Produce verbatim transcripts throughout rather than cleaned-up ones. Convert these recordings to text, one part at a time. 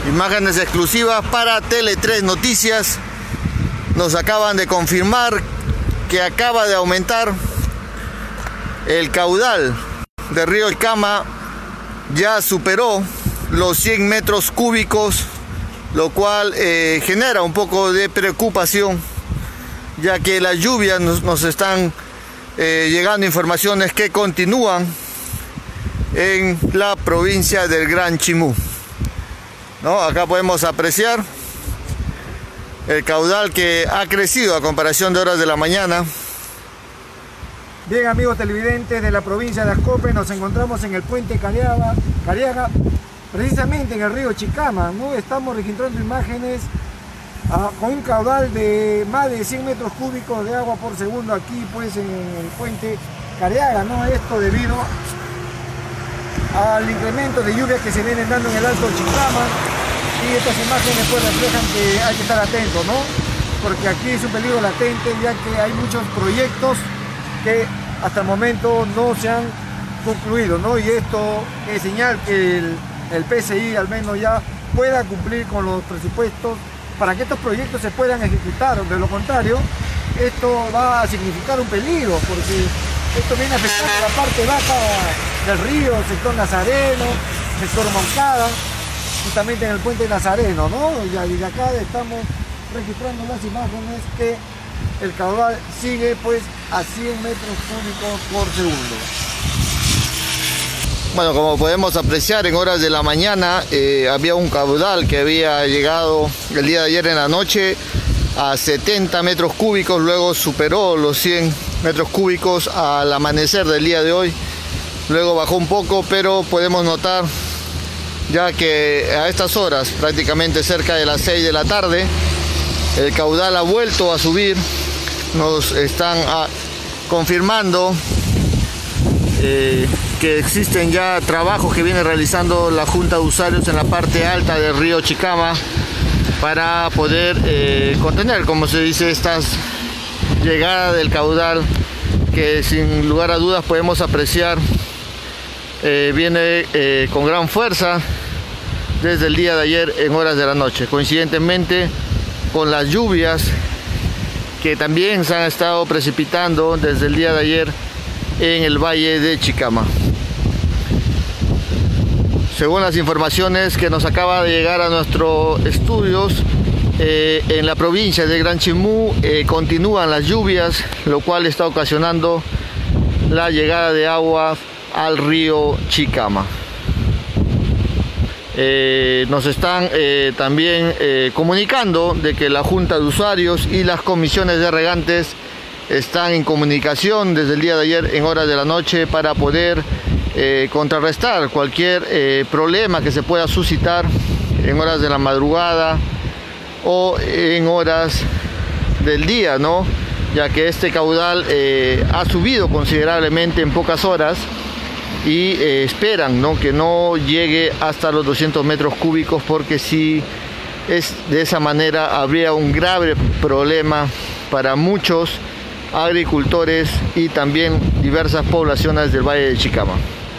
Imágenes exclusivas para Tele tres Noticias. Nos acaban de confirmar que acaba de aumentar el caudal del río Chicama. Ya superó los cien metros cúbicos, lo cual eh, genera un poco de preocupación, ya que las lluvias nos, nos están eh, llegando informaciones que continúan en la provincia del Gran Chimú. ¿No? Acá podemos apreciar el caudal que ha crecido a comparación de horas de la mañana. Bien, amigos televidentes de la provincia de Ascope, nos encontramos en el puente Cariaga, Cariaga precisamente en el río Chicama, ¿no? Estamos registrando imágenes uh, con un caudal de más de cien metros cúbicos de agua por segundo aquí, pues, en el puente Cariaga, ¿no? Esto debido al incremento de lluvias que se vienen dando en el Alto Chicama, y estas imágenes pues reflejan que hay que estar atentos, ¿no? Porque aquí es un peligro latente, ya que hay muchos proyectos que hasta el momento no se han concluido, ¿no? Y esto es señal que el, el P C I al menos ya pueda cumplir con los presupuestos para que estos proyectos se puedan ejecutar. De lo contrario, esto va a significar un peligro, porque esto viene afectando la parte baja del río, sector Nazareno, sector Moncada, justamente en el puente Nazareno, ¿no? Y desde acá estamos registrando las imágenes que el caudal sigue pues a cien metros cúbicos por segundo. Bueno, como podemos apreciar, en horas de la mañana eh, había un caudal que había llegado el día de ayer en la noche a setenta metros cúbicos, luego superó los cien metros cúbicos al amanecer del día de hoy, luego bajó un poco, pero podemos notar ya que a estas horas, prácticamente cerca de las seis de la tarde, el caudal ha vuelto a subir. Nos están a, confirmando eh, que existen ya trabajos que viene realizando la Junta de Usuarios en la parte alta del río Chicama para poder eh, contener, como se dice, estas llegadas del caudal que sin lugar a dudas podemos apreciar eh, viene eh, con gran fuerza desde el día de ayer en horas de la noche, coincidentemente con las lluvias que también se han estado precipitando desde el día de ayer en el valle de Chicama. Según las informaciones que nos acaba de llegar a nuestros estudios, eh, en la provincia de Gran Chimú eh, continúan las lluvias, lo cual está ocasionando la llegada de agua al río Chicama. Eh, nos están eh, también eh, comunicando de que la Junta de Usuarios y las comisiones de regantes están en comunicación desde el día de ayer en horas de la noche para poder eh, contrarrestar cualquier eh, problema que se pueda suscitar en horas de la madrugada o en horas del día, ¿no? Ya que este caudal eh, ha subido considerablemente en pocas horas y eh, esperan, ¿no?, que no llegue hasta los doscientos metros cúbicos, porque si es de esa manera habría un grave problema para muchos agricultores y también diversas poblaciones del Valle de Chicama.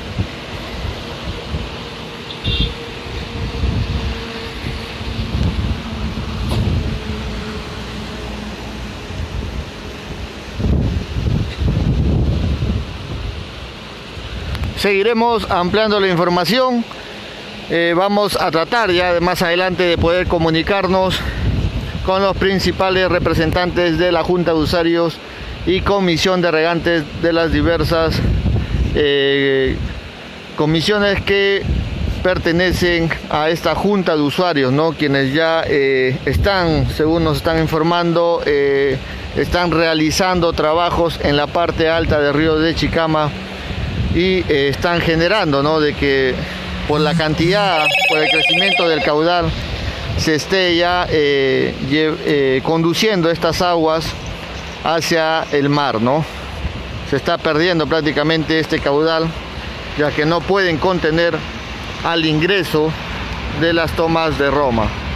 Seguiremos ampliando la información. Eh, vamos a tratar ya de más adelante de poder comunicarnos con los principales representantes de la Junta de Usuarios y Comisión de Regantes de las diversas eh, comisiones que pertenecen a esta Junta de Usuarios, ¿no? Quienes ya eh, están, según nos están informando, eh, están realizando trabajos en la parte alta del río de Chicama y eh, están generando, ¿no?, de que por la cantidad, por el crecimiento del caudal, se esté ya eh, eh, conduciendo estas aguas hacia el mar, ¿no? Se está perdiendo prácticamente este caudal, ya que no pueden contener al ingreso de las tomas de Roma.